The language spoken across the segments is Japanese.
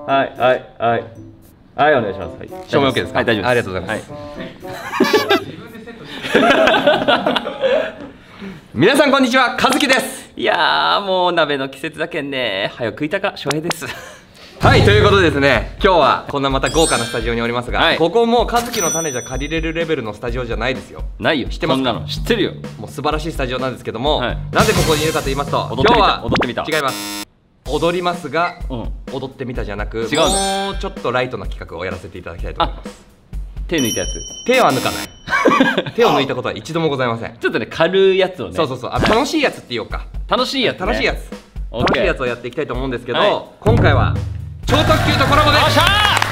はい、お願いします。 照明 OK ですか？ はい、大丈夫です。 ありがとうございます。皆さんこんにちは、和樹です。 いやー、もう鍋の季節だけんね。早く食いたか、翔平です。 はい、ということでですね、今日はこんなまた豪華なスタジオにおりますが、ここもう和樹の種じゃ借りれるレベルのスタジオじゃないですよ。 ないよ。 知ってますか？ 知ってるよ。 もう素晴らしいスタジオなんですけども、なぜここにいるかと言いますと、今日は踊ってみた。 違います。踊りますが、踊ってみたじゃなく、もうちょっとライトな企画をやらせていただきたいと思います。 手抜いたやつ。 手は抜かない。手を抜いたことは一度もございません。 ちょっとね、軽いやつをね。 そうそうそう、楽しいやつって言おうか。 楽しいやつ。 楽しいやつ。楽しいやつをやっていきたいと思うんですけど、今回は超特急とコラボです。よっしゃ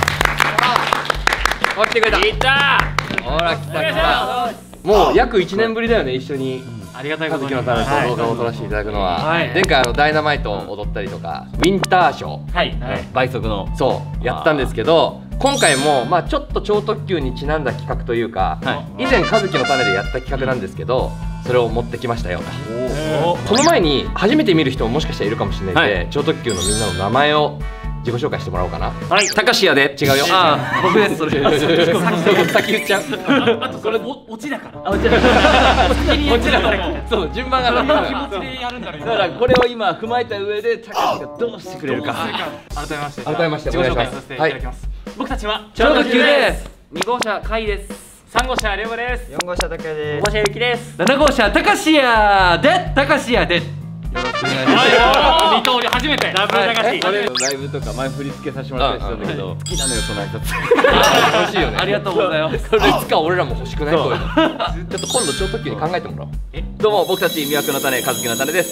ー。来てくれた。 来た。 ほら来た来た。もう約1年ぶりだよね、一緒に。 ありがたいことに和樹の種と動画を撮らせていただくのは、前回ダイナマイトを踊ったりとか、ウィンターショー、 倍速のそうやったんですけど、今回もまあちょっと超特急にちなんだ企画というか、以前和樹の種でやった企画なんですけど、それを持ってきましたよ。その前に初めて見る人ももしかしたらいるかもしれないので、超特急のみんなの名前を自己紹介してもらおうかな。 はい、たかしやで。 違うよ。ああ、僕です。それ先言っちゃう。 あとこれオチだから。 オチだから。そう、順番が気持ちでやるんだろう。 だからこれを今踏まえた上でたかしがどうしてくれるか。 改めまして自己紹介させていただきます。僕たちは超特急です。 2号車カイです。3号車レオです。 4号車だけで 5号車ゆきです。 7号車たかしやで。たかしやで。 よろしくお願いします。二刀流初めて。ダブルたかし。 ライブとか前振り付けさせてもらったりしたんだけど、好きなのよその挨拶。 欲しいよね。 ありがとうございます。 それいつか俺らも欲しくない？こういうの。ちょっと今度超特急に考えてもらおう。 どうも、僕たち魅惑の種、和樹の種です。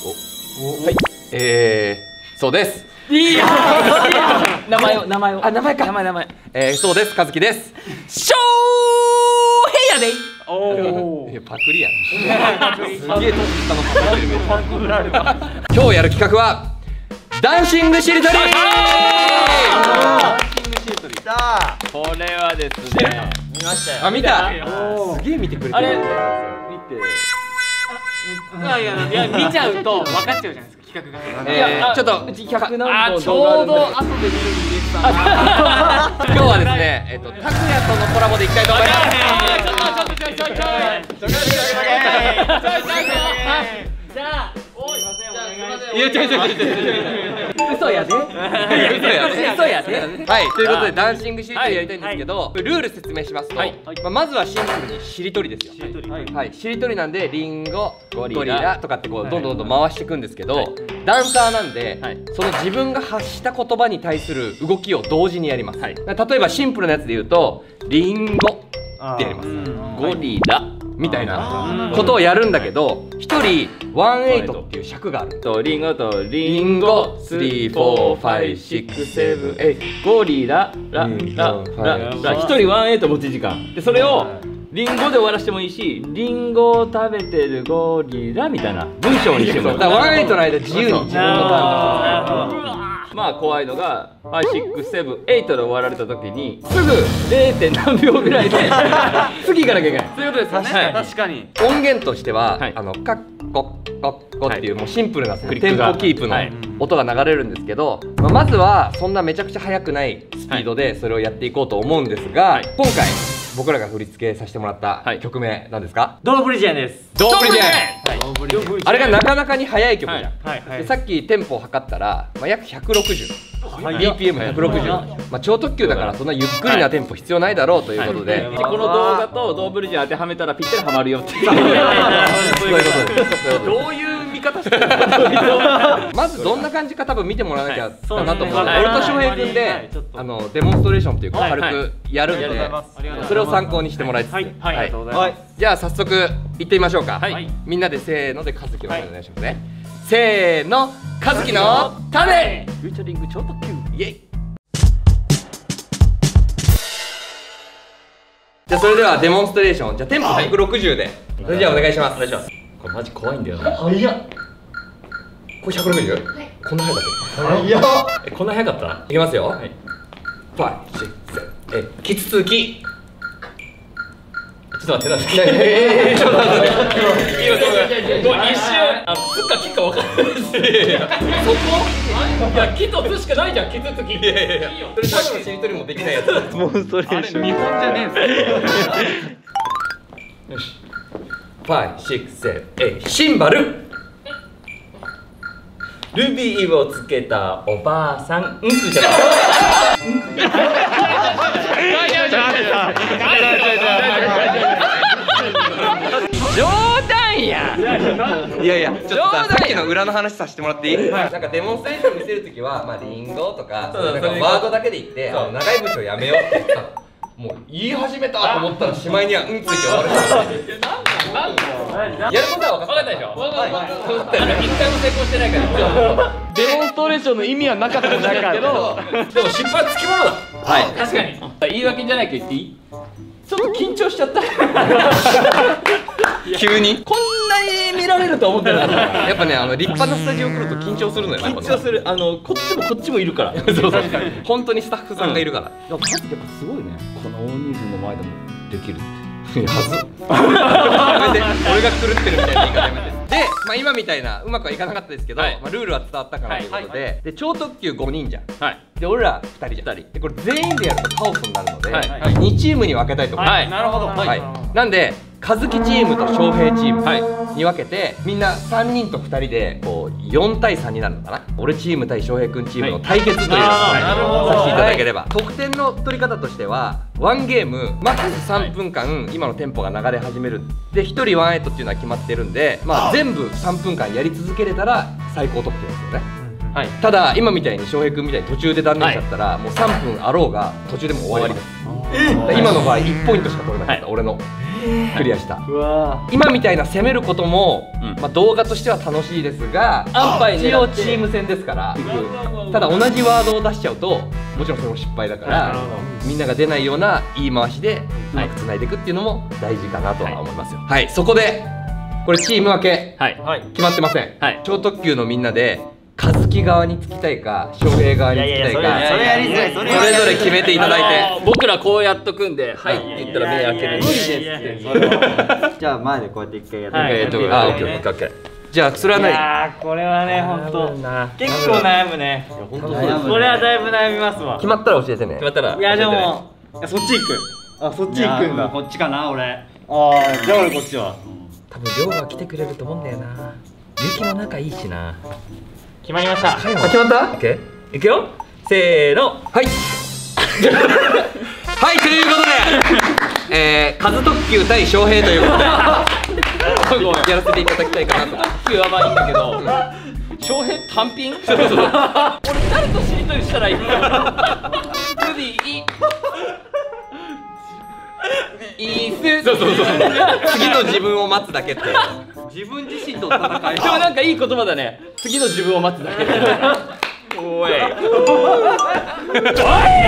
はい。そうです。 いや名前を。 あ、名前か。 名前。 そうです。和樹です。 ショーヘイやで。 おお。パクリやん。すげえ年下のパクられた。今日やる企画はダンシングしりとり。 これはですね。 見ましたよ。 あ、見た。すげえ見てくれてる。 あれ見て。 いや見ちゃうと分かっちゃうじゃないですか、企画が。 ちょっとうち100何本ちょうど後で見るに入れてたな。 今日はですね、拓哉とのコラボでいきたいと思います。 じゃあ、 いや、嘘やで。はい、ということでダンシングしりとりやりたいんですけど、ルール説明しますと、まずはシンプルにしりとりですよ。はい、しりとりなんでリンゴ、ゴリラとかってこうどんどん回していくんですけど、ダンサーなんでその自分が発した言葉に対する動きを同時にやります。例えばシンプルなやつで言うとリンゴってやります。 ゴリラみたいなことをやるんだけど、1人18っていう尺がある。 リンゴとリンゴ3、4、5、6、7、8ゴリラララララ1人18持ち時間で、それをリンゴで終わらせてもいいし、リンゴを食べてるゴリラみたいな文章にしてもいい。 だから18の間自由に自分のターン。 まあ怖いのが5、6、7、8で終わられた時にすぐ 0. 何秒ぐらいで次行かなきゃいけない。 そういうことですよね。確かに。 音源としてはカッコッコッコっていうもうシンプルなテンポキープの音が流れるんですけど、まずはそんなめちゃくちゃ速くないスピードでそれをやっていこうと思うんですが、今回僕らが振り付けさせてもらった曲名なんですか？ ドーブリジェンです。 ドーブリジェン。あれがなかなかに速い曲じゃん。さっきテンポを測ったら約160。BPM160。超特急だからそんなゆっくりなテンポ必要ないだろうということで、 この動画とドーブリジェン当てはめたらぴったりハマるよっていう。そういうことです。 どういう見方してるの？まずどんな感じか多分見てもらわなきゃだなと思う。俺と翔平君でデモンストレーションっていうか軽くやるんで、それを参考にしてもらいつつ、じゃあ早速行ってみましょうか。みんなでせーので和樹の種お願いしますね。せーの、和樹の種。 フューチャリング超特急イエイ。じゃあそれではデモンストレーション、じゃあテンポ160で、それじゃあお願いします。 お願いします。これマジ怖いんだよな。 これ 160？ こんな速かった？ こんな速かった？ いきますよ。5、6、7、8。キツツキ。 ちょっと待って、ちょっと待って、今一瞬、つかきか分からないです。そこ？いや、きとつしかないじゃん、きつつき。いやいやいや、それただのしりとりもできないやつ。 モンストレーション。 見本じゃねえんすよ。 よし。5、6、7、8。シンバル。 ルビーをつけたおばあさん。ついちゃった。 冗談や。いやいや、ちょっとさっきの裏の話させてもらっていい？なんかデモンストレーション見せるときは、まあリンゴとか、なんかワードだけで言って、長い文章やめようって言ったの。もう言い始めたと思ったらしまいにはついて終わる。やることは分かったでしょ。分かった。一回も成功してないから。 デモンストレーションの意味はなかったんだけど、 でも失敗はつきものだ。はい、確かに。言い訳じゃないけど言っていい？ちょっと緊張しちゃった。 急にこんなに見られると思ってなかった。 やっぱね、立派なスタジオ来ると緊張するのよ。 緊張する。こっちもいるから。 そうそう。本当にスタッフさんがいるから。 やっぱすごいね。この大人数の前でもできるって。はず。 やめて、俺が狂ってるみたいな言い方やめて。で、まあ今みたいなうまくはいかなかったですけど、まあルールは伝わったかなということで、で超特急5人じゃん。はい。で俺ら2人じゃん。でこれ全員でやるとカオスになるので、2チームに分けたいと思います。はい。なるほど。はい。なんで和樹チームと翔平チームに分けて、みんな3人と2人でこう4対3になるのかな。俺チーム対翔平君チームの対決というのをさせていただければ。得点の取り方としては1ゲームマックス3分間今のテンポが流れ始める。で1人1エイトっていうのは決まってるんで、まあ全部3分間やり続けれたら最高得点ですよね。はい、ただ今みたいに翔平君みたいに途中で断念しちゃったら、もう3分あろうが途中でも終わりです。今の場合1ポイントしか取れなかった、俺のクリアした。今みたいな攻めることも、まあ動画としては楽しいですが、一応チーム戦ですから。ただ同じワードを出しちゃうともちろんそれも失敗だから、みんなが出ないような言い回しでうまくつないでいくっていうのも大事かなとは思いますよ。はい、そこでこれチーム分け決まってません。超特急のみんなで和樹側につきたいか翔平側につきたいか、それやりづらい。それぞれ決めていただいて、 僕らこうやっとくんで「はい」って言ったら目開ける。無理ですって。じゃあ前でこうやって一回やってみて。 あ、オッケーオッケー。じゃあそれは何？ いやこれはね、本当結構悩むね。これはだいぶ悩みますわ。 決まったら教えてね。決まったら。 いやでもそっち行く。あ、そっち行くんだ。こっちかな俺。ああ、じゃあ俺こっちは。 多分亮が来てくれると思うんだよな。ゆきも仲いいしな。 決まりました。 決まった？オッケー。いくよ。せーの。はい。はい、ということで、和特急対翔平ということでやらせていただきたいかなと。 特急はまあいいんだけど、翔平単品？俺誰としりとりしたらいいの？ルビーいいっす。そう次の自分を待つだけって。自分自身と戦い。 でもなんかいい言葉だね。次の自分を待つだけ。おい。おい。冗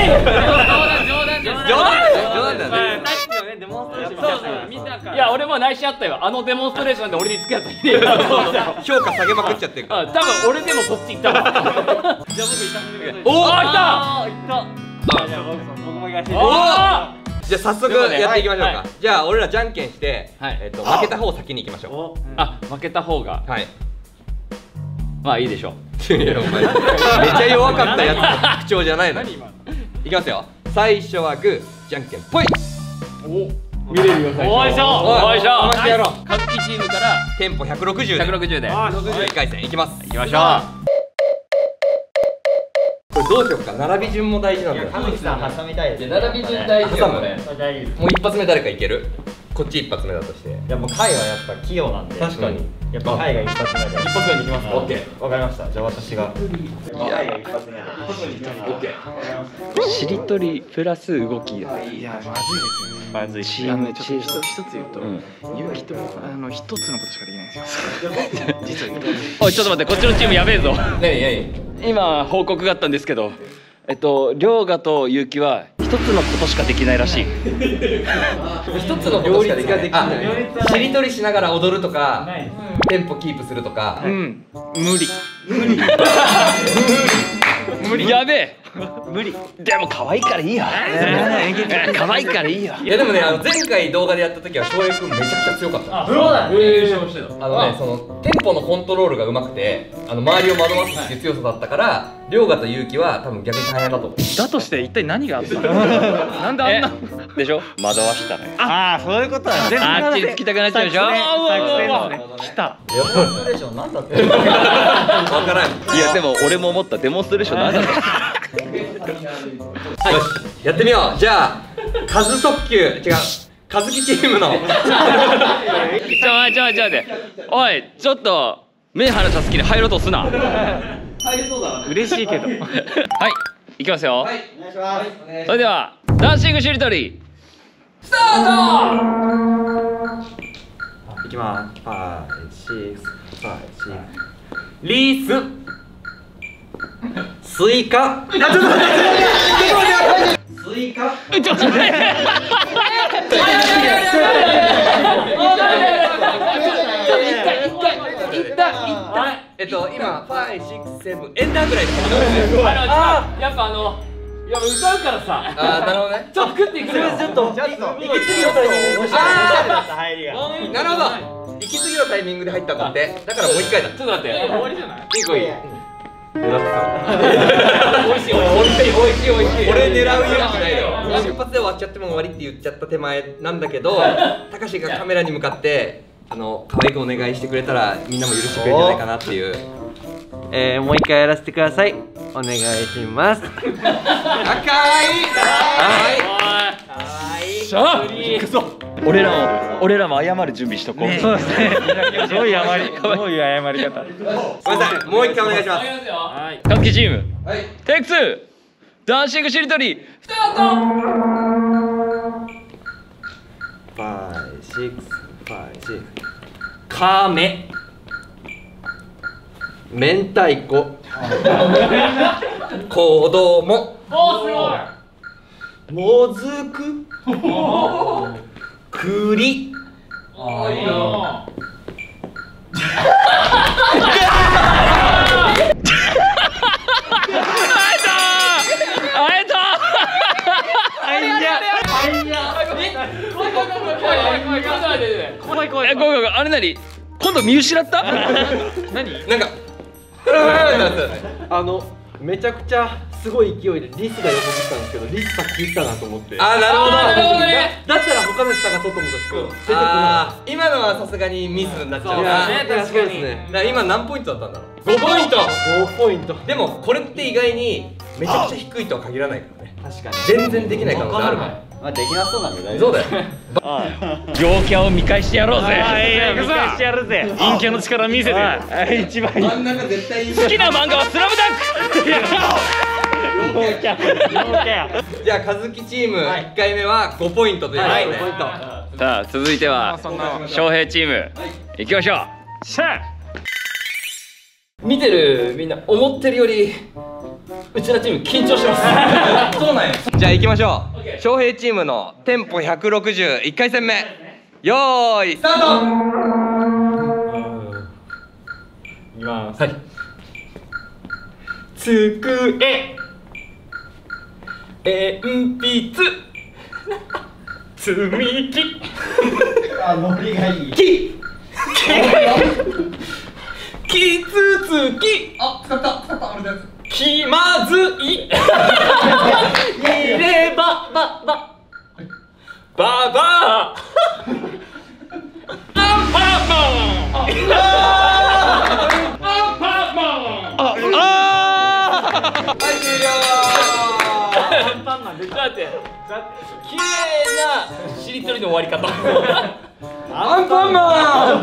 談だね。 デモンストレーション。 いや俺も内心あったよ。あのデモンストレーションで俺に付き合った日で。 評価下げまくっちゃってるから。 多分俺でもそっち行ったわ。じゃあ僕行かせてください。おお、行った。 じゃあ僕も行かせて。 じゃあ早速やっていきましょうか。じゃあ俺らじゃんけんして負けた方先に行きましょう。 あ、負けた方が。はい。まあいいでしょう。 いやお前めっちゃ弱かったやつの特徴じゃないの。いきますよ。最初はグー、じゃんけんぽい。 お、見れるよ最初。おいしょ。おいしょ。 回してやろう。 和樹チームからテンポ160で。 160で。 1回戦いきます。 いきましょう。 これどうしようか。並び順も大事なんだよ。 和樹さん挟みたいです。 並び順大事よね。 もう一発目誰かいける？こっち一発目だとして。 いやもう海はやっぱ器用なんで。確かに。やっぱ海が一発目で。一発目に行きますか。オッケー。わかりました。じゃあ私が。海が一発目で。オッケー。しりとりプラス動き。いやまずいですよね。まずい。チーム一つ言うと、勇気と一つのことしかできないんですよ。実は。 おいちょっと待って、こっちのチームやべえぞ。 何？ 今報告があったんですけど、涼河と結城は一つのことしかできないらしい。 一つのことしかできない。しりとりしながら踊るとか、テンポキープするとか。 無理。やべえ。 無理。 でも可愛いからいいよ。可愛いからいいよ。 いやでもね、前回動画でやった時は翔平君めちゃくちゃ強かった。 そうだね。 そのテンポのコントロールがうまくて、周りを惑わすっていう強さだったから、涼河と勇気は多分逆に大変だと思う。 だとして一体何があったの？なんであんなでしょ？惑わしたね。 ああ、そういうことだね。 あっちにつきたくなっちゃうでしょ？来た。 デモンストレーションなんだって。 わからん。 いやでも俺も思ったデモンストレーションなんだろう。 はい、やってみよう。じゃあ、カズ特急、違う、カズキチームの。 ちょで、おい、ちょっと目離したスキル入ろうとすな。 嬉しいけど。 はい、いきますよ。 はい、お願いします。 それではダンシングしりとりスタート。 いきます。5、6、 リース。スイカ。スイカ。 ちょっと待って。 今、5、6、7、エンダーぐらいです。 やっぱいや歌うからさ。 なるほどね。 ちょっと食っていくよ。 ちょっと息継ぎのタイミングで入りが。 なるほど。息継ぎのタイミングで入ったんだって。だからもう一回だ。 ちょっと待って。終わりじゃない？ いい子いい。 美味しい。 俺狙う勇気ないよ。出発で終わっちゃっても終わりって言っちゃった手前なんだけど、たかしがカメラに向かって可愛くお願いしてくれたらみんなも許してくれるんじゃないかなっていう。 もう一回やらせてください。お願いします。 かわいい。 俺らも謝る準備しとこう。 そうですね。どういう謝り方。 ごめんなさい。もう一回お願いします。 カズキチーム。 はい。 テイク2。ダンシングしりとりスタート。 5、6。 カメ。明太子。子供。もずく。栗。 あれ何？今度見失った？何？ なんかめちゃくちゃすごい勢いでリスが横切ったんですけど、リスさっき言ったなと思って。 なるほど。 だったら他の人探そうと思ったんですけど、出てこない。 今のはさすがにミスになっちゃうな。 確かにですね。 だから今何ポイントだったんだろう。5ポイント。 5ポイント。 でもこれって意外にめちゃくちゃ低いとは限らないからね。 確かに。 全然できない可能性あるから。 まあできなそうなんで大丈夫。 そうだよ。 陽キャを見返してやろうぜ。 見返してやるぜ。 陰キャの力見せて。 一番いい。 真ん中絶対いい。 好きな漫画はスラムダンク。 じゃあカズキチーム1回目は5ポイントということで。 さあ続いては翔平チームいきましょう。見てるみんな思ってるよりうちのチーム緊張してます。 そうなんや。じゃあ行きましょう。翔平チームのテンポ160、1回戦目。よーいスタート。 いきます。 はい。机、鉛筆、積み木、 ノリがいい。 キツツキ。使った俺のやつ。気まずい。入ればばばばアンパンマン。はい終了。 アンパンマンでだって綺麗なしりとりの終わり方。 アンパンマン。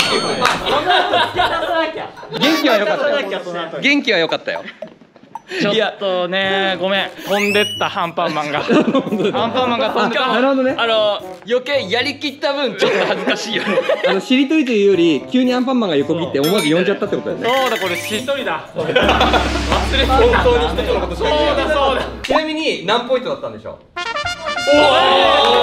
元気は良かったよ。元気は良かったよ。 ちょっとねごめん飛んでったアンパンマンがアンパンマンが飛んでた。なるほどね。余計やりきった分ちょっと恥ずかしいよね。 しりとりというより急にアンパンマンが横切って思わず呼んじゃったってことだよね。 そうだこれしりとりだ。忘れてた。 本当に一つのことしか言ってない。 そうだ。 ちなみに何ポイントだったんでしょう。 こ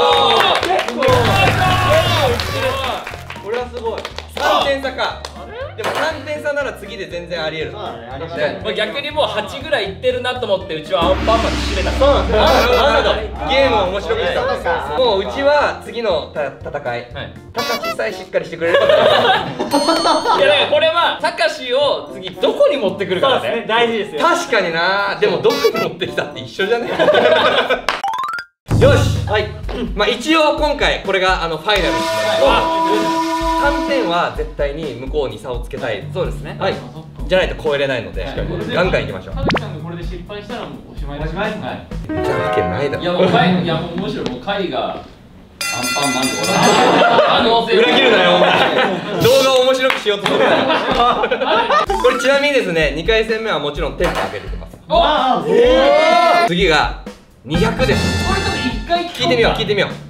れはすごい。 3点差か。 でも3点差なら次で全然ありえる。 逆にもう8ぐらいいってるなと思ってうちはアンパンマンで締めた。そうゲームを面白くした。もううちは次の戦い、たかしさえしっかりしてくれれば。いやだからこれはたかしを次どこに持ってくるかね。 大事ですよ。 確かにな。でもどこに持ってきたって一緒じゃね。よし、はい。まあ一応今回これがファイナルですね。3点は絶対に向こうに差をつけたい。そうですね。はい。じゃないと超えれないので、ガンガンいきましょう。 葉月さんがこれで失敗したらもうおしまいです。おしまいです。はい。 じゃわけないだろ。 いやもうむしろもうカイがアンパンマンで裏切るなよお前。動画を面白くしようとするなよ。これちなみにですね、2回戦目はもちろんテンポ上げていきます。次が200です。 これちょっと1回聞いてみよう、聞いてみよう。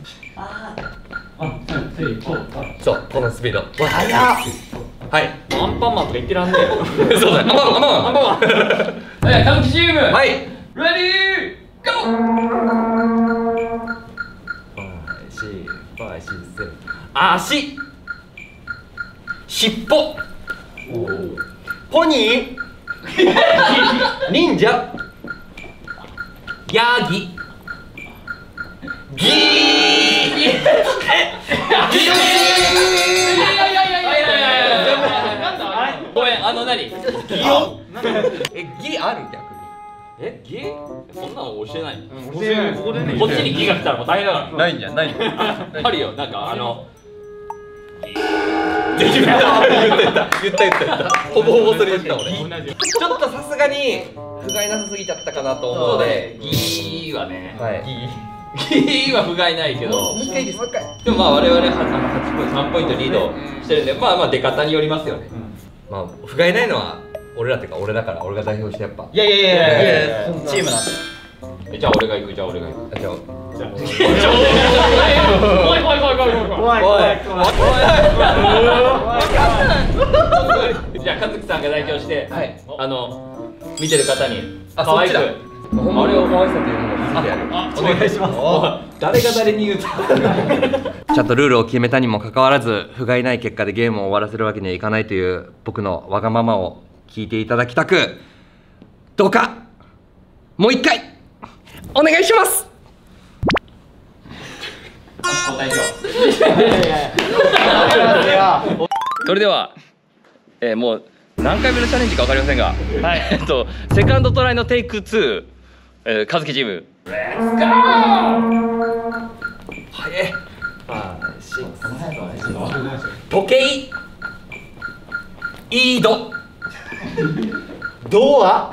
そう、このスピード。早っ。はい。 アンパンマンとか言ってらんねえよ。 そうだ。アンパンマン。 はい、歓喜チーム。 はい。 レディーゴー。 足。尻尾。ポニー。忍者。ヤギ。ギー。 ごめん、何？ ギある逆に。 ギ？そんなの教えない。こっちにギが来たらもう大変だから。 ないんじゃん、ないんじゃん。 あるよ、なんか言ったほぼほぼそれ言った俺。ちょっとさすがに不甲斐なさすぎちゃったかなと思うので、 ギはね、 ギギは不甲斐ないけど、 もう一回ですもう一回。 でもまあ我々3ポイントリードしてるんで、まあ出方によりますよね。 まあ不甲斐ないのは俺らっていうか俺だから、俺が代表してやっぱ。 いやチームなんで。 じゃあ俺が行く。じゃあじゃあ怖い。じゃあ和樹さんが代表して見てる方に可愛くあれを可愛さというものを見せてやる。 お願いします。 誰が誰に言うとちゃんとルールを決めたにもかかわらず不甲斐ない結果でゲームを終わらせるわけにはいかないという僕のわがままを聞いていただきたく、どうかもう一回お願いします。 それでは、もう何回目のチャレンジか分かりませんが、セカンドトライのテイク2、和樹チームレッツゴー。 早い。時計、イード、 ドア、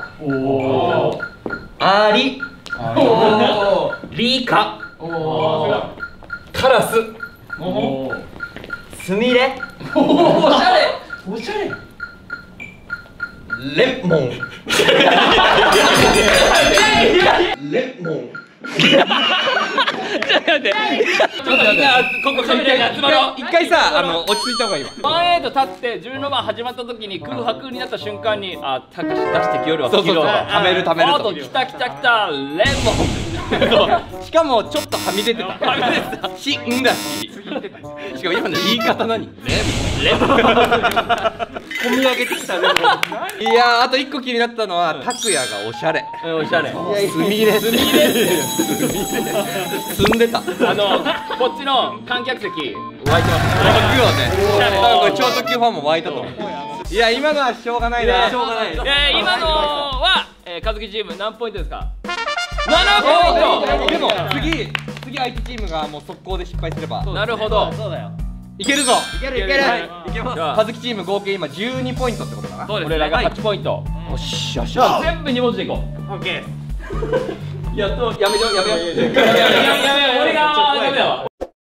アリ、リカ、カラス、 スミレ、 おしゃれ。 レモン。レモン。ちょっとみんなここカメラに集まろう。一回さ落ち着いた方がいいわ。 1-8立って17番始まった時に空白になった瞬間にたかし出してきよるわ。 そうためると。 あときたレモン。 しかもちょっとはみ出てた。しんだし。しかも今の言い方何？レモン。込み上げてきたレモン。いやあと1個気になったのは拓也がおしゃれ。 おしゃれ。 スミレ。住んでた。 こっちの観客席湧いてます。 湧くよね。多分これ超特急ファンも湧いたと思う。いや今のはしょうがないな。 今のは和樹チーム何ポイントですか？7ポイント。 でも次相手チームがもう速攻で失敗すれば。 なるほど。 そうだよ。 いけるぞ。 いける。いけます。 和樹チーム合計今12ポイントってことかな。 そうです。俺らが8ポイント。 よし。 全部2文字でいこう。 オッケー。 やめよう。俺がダメだわ。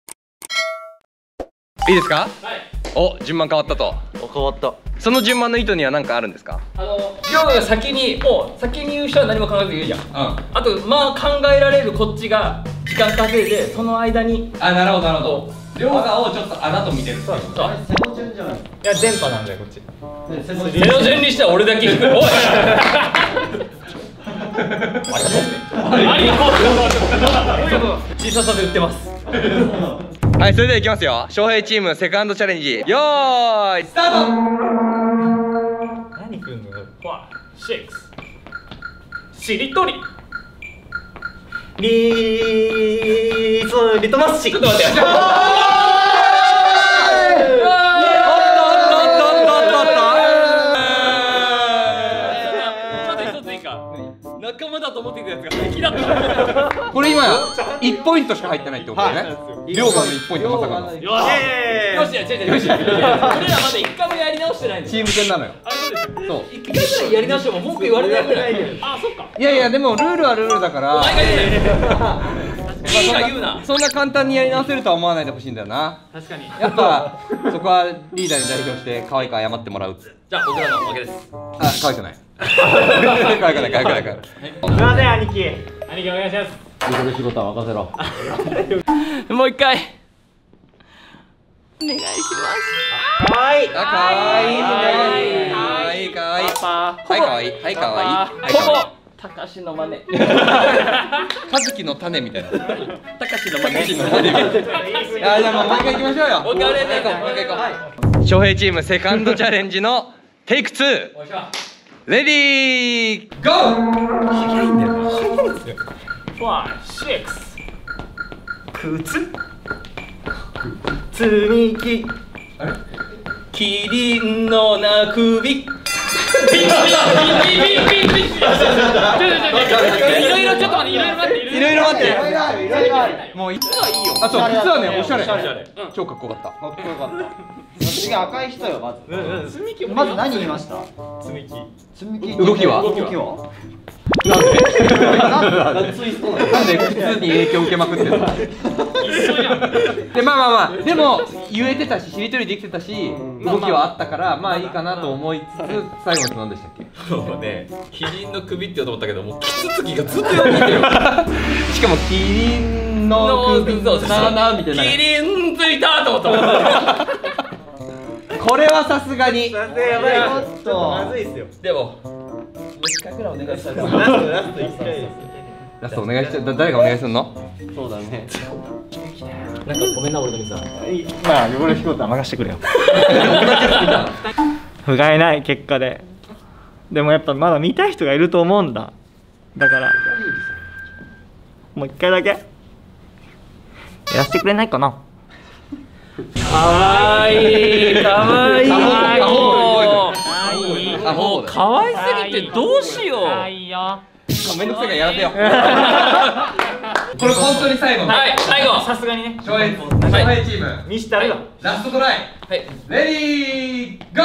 いいですか？ はい。 お、順番変わったと。 変わった。 その順番の意図には何かあるんですか？ りょうが先に言う人は何も考えず言うじゃん。あとまあ考えられるこっちが時間稼いでその間に。 なるほど。りょうがをちょっとあなたと見てる。そう。 セロ順じゃない。いや電波なんだよこっち。 セロ順にしては俺だけ引く。おい。ありがとう。小ささで売ってます。 はい、それではいきますよ。翔平チームセカンドチャレンジ、よーいスタート。 何くんの5、6しりとりリトマス紙。ちょっと待って。 仲間だと思ってたやつが敵だった。 これ今1ポイントしか入ってないってことだね。両番の1ポイントまさかの。 よし、よし、俺らまだ1回もやり直してないんです。 チーム戦なのよ。 そう。1回ぐらいやり直しても文句言われないぐらい。あ、そっか。 いやいや、でもルールはルールだから。そんな簡単にやり直せるとは思わないでほしいんだよな。 確かに。 やっぱそこはリーダーに代表して可愛く謝ってもらう。 じゃあ僕らの負けです。 あ、可愛くない。可愛くない、可愛くない。 すみません、兄貴。兄貴お願いします。 これ仕事は任せろ。もう一回。お願いします。 可愛い。 可愛い。可愛い。可愛い。はい、可愛い。はい、可愛い。 ほぼ。たかしの真似。 かずきの種みたいな。 たかしの真似。 じゃあもう一回行きましょうよ。もう一回行こう。翔平チームセカンドチャレンジのテイク2。レディーゴー。早いんだよな。早いですよ。 5、6靴積み木キリンのなくびいろいろちょっと待って、いろいろ待って、 いろいろ待って。もういつはいいよ。あ、そう、実はね、おしゃれ。超かっこよかった。かっこよかった。 次赤い人よ、まず。まず何言いました？積み木。 動きは？なんで普通に影響受けまくってるの？で、まあでも言えてたし、しりとりできてたし、動きはあったからまあいいかなと思いつつ、最後の人何でしたっけ？ そうね、キリンの首って言おうと思ったけど、もうキツツキがずっと呼んでるよ。 しかもキリンの首なみたいな。 キリンついたと思った。 これはさすがに。 やばい。ちょっとまずいっすよ。 でももう一回ぐらいお願いしたい。 ラスト1回です。 ラストお願いしちゃう。誰がお願いするの？ そうだね。 なんかごめんな、俺のミスは。 まあ汚れ仕事は任してくれよ。不甲斐ない結果で。でもやっぱまだ見たい人がいると思うんだ。だからもう一回だけやらせてくれないかな。 かわいい、かわいい。もうかわいすぎてどうしよう。 めんどくさいからやらせよ。これ本当に最後の。 はい、最後。 さすがにね。 翔平チーム。 見したらよ。 ラストトライ。 はい。 レディーゴ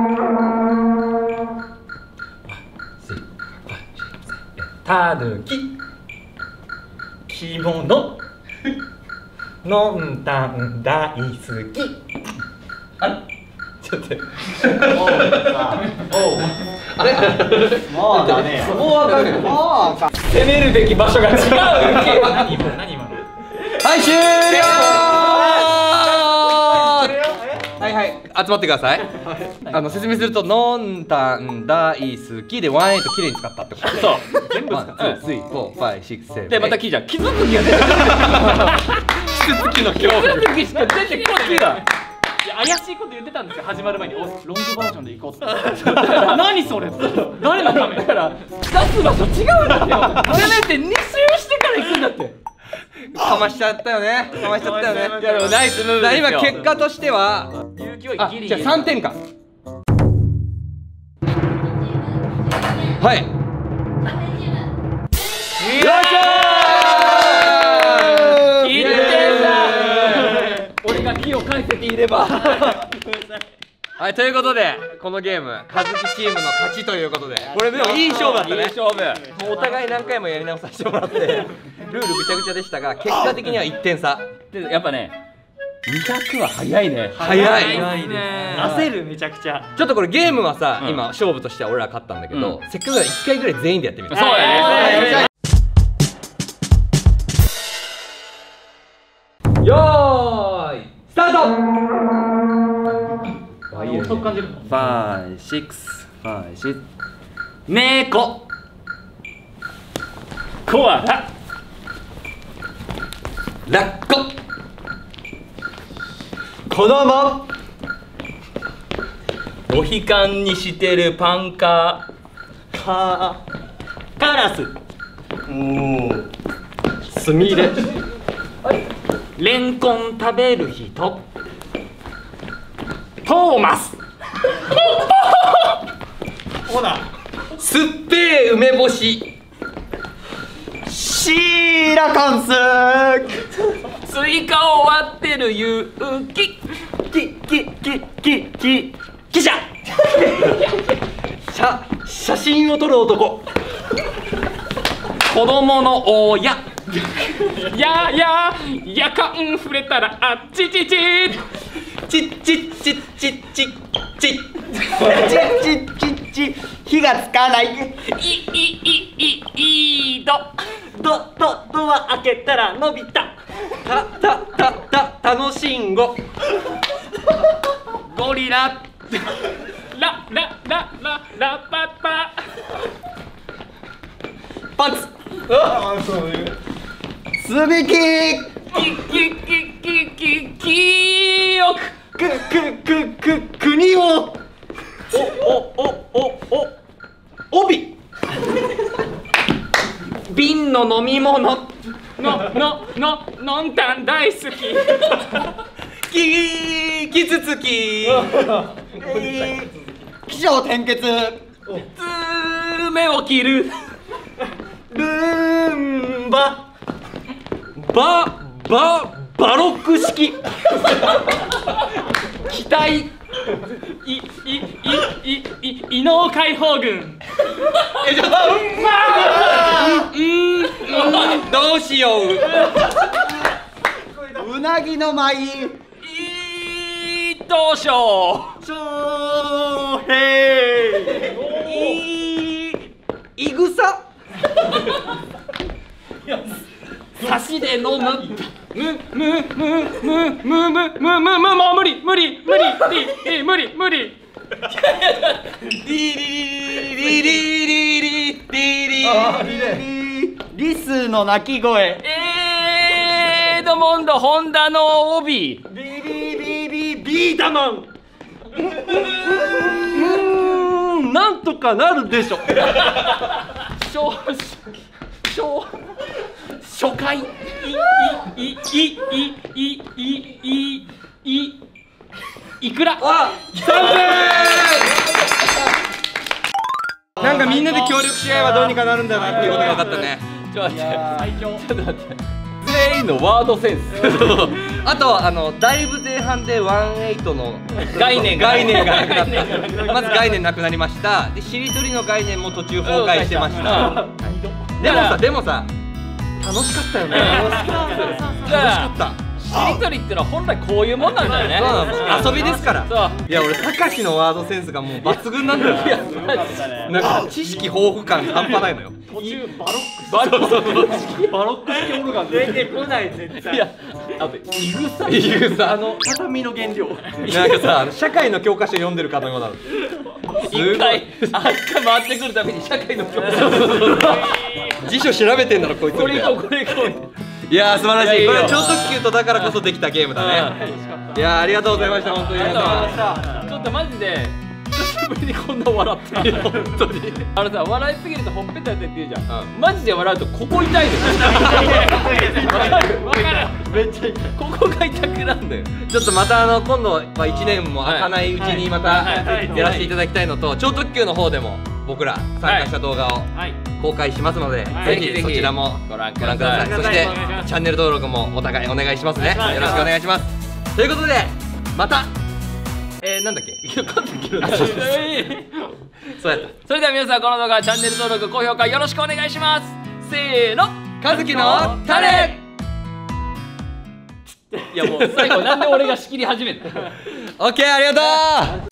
ー。 たぬき。着物。のんたん大好き。 あれ？ちょっと。 あれ？もうダメ。もうわかる。 攻めるべき場所が違う。何今の？ はい、終了。はいはい、集まってください。説明すると、のんたん大好きで1、8きれいに使ったってことで。 そう。 全部使った。1、2、3、4、5、6、7。 で、またキーじゃん。キツツキが出てくる。キツツキの恐怖。キツツキしか出てこない。 怪しいこと言ってたんですよ、始まる前に。ロングバージョンで行こうって。何それ？誰のため？だから出す場所違うんだよ。せめて2周してから行くんだって。 かましちゃったよね。かましちゃったよね。 いやでもナイスムーブですよ。 今結果としては勇気はギリ。 じゃあ3点か。はい。 よっしゃー。1点だ。俺が木を返せていれば。 はい、ということでこのゲームカズキチームの勝ちということで、これでもいい勝負だったね。 いい勝負。 もうお互い何回もやり直させてもらってルールぐちゃぐちゃでしたが、結果的には1点差で、やっぱね200は早いね。 早いね。焦る、めちゃくちゃ。 ちょっとこれゲームはさ、今勝負としては俺ら勝ったんだけど、せっかくだから1回ぐらい全員でやってみる。 そうやね。 よーいスタート。 そう感じる。 5、6、5、6。 猫。コアラ。 ラッコ。 子供。 モヒカンにしてるパンカカラス。 すみれ。 レンコン食べる人。トーマス。ほら。 すっぺー梅干し。 シーラカンス。 スイカを割ってる勇気記者。写真を撮る男。 子供の親やかん触れたらあっちちち火がつかない。ドア開けたらのび太。 楽しんご。 ゴリララパパパンツ。 すべき。 記憶国を。帯。 瓶の飲み物のんたん大好きキツツキ。 起承転結。 爪を切るルンバ。 バロック式。 期待異能解放軍どうしよう。 うなぎの舞。 どうしよう。 翔平。 いぐさ。 差しで飲む。もう無理。 リスの鳴き声。 エドモンドホンダの帯。 ビーダマン。なんとかなるでしょ。 初回いくら。 なんかみんなで協力し合えばどうにかなるんだなっていうことが分かったね。 ちょっと待って全員のワードセンスあとだいぶ前半で18の概念がなくなったまず概念なくなりました。でしりとりの概念も途中崩壊してました。でもさ楽しかったよね。楽しかった。 しりとりってのは本来こういうもんなんだよね。 遊びですから。いや俺たかしのワードセンスがもう抜群なんだよ。なんか知識豊富感半端ないのよ。 途中バロック式オルガン出てこない絶対。 いやあといぐさ畳の原料。 なんかさ社会の教科書読んでるかのような。 一回回ってくるために社会の教科書辞書調べてんだろこいつみたいな。 これいやー素晴らしい。これは超特急とだからこそできたゲームだね。いやーありがとうございました本当に皆さん。 ちょっとマジで久しぶりにこんな笑ってる。本当にさ笑いすぎるとほっぺたって言うじゃん。マジで笑うとここ痛いの。わかるめっちゃ痛い。 ここが痛くなんだよ。 ちょっとまた今度は1年も開かないうちにまたやらせていただきたいのと超特急の方でも僕ら参加した動画を公開しますので、ぜひそちらもご覧ください。そしてチャンネル登録もお互いお願いしますね。よろしくお願いします。ということでまたなんだっけそうやった。 それでは皆さんこの動画チャンネル登録高評価よろしくお願いします。せーの、 和樹のタレ。 いやもう最後なんで俺が仕切り始めた。 オッケーありがとう。